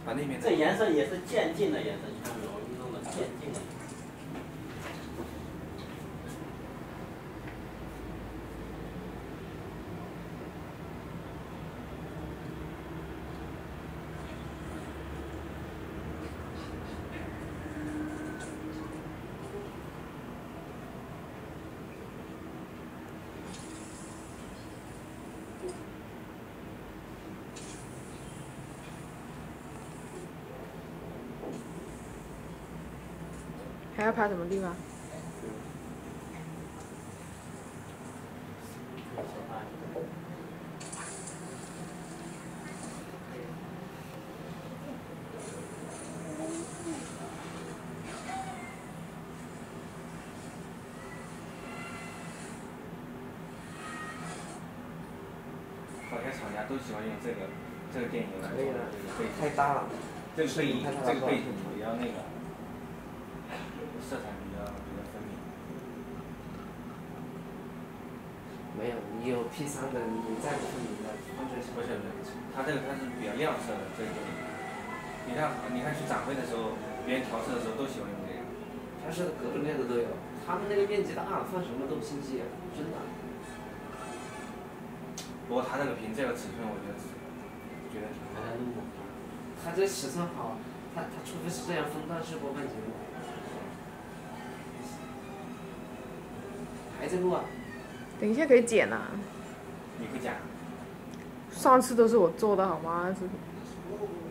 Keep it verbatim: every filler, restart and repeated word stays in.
把那边。 这颜色也是渐进的颜色，你看没有？你弄的渐进的。 还要拍什么地方？ 好像厂家都喜欢用这个这个电影来做这个背景。 太大了。 这个背景这个背景比较那个，色彩比较比较分明。 没有，你有 P 三的，你再不分明的，放这不是不是，它这个它是比较亮色的这个。你看你看去展会的时候，别人调色的时候都喜欢用这个。 它是各种各样的都有，他们那个面积大，放什么都清晰，真的。 不过它这个屏这个尺寸，我觉得觉得挺好的。 它这尺寸好，它它除非是这样分段式播放节目。还在录啊？ 等一下可以剪啊。 你会剪？ 上次都是我做的好吗？是。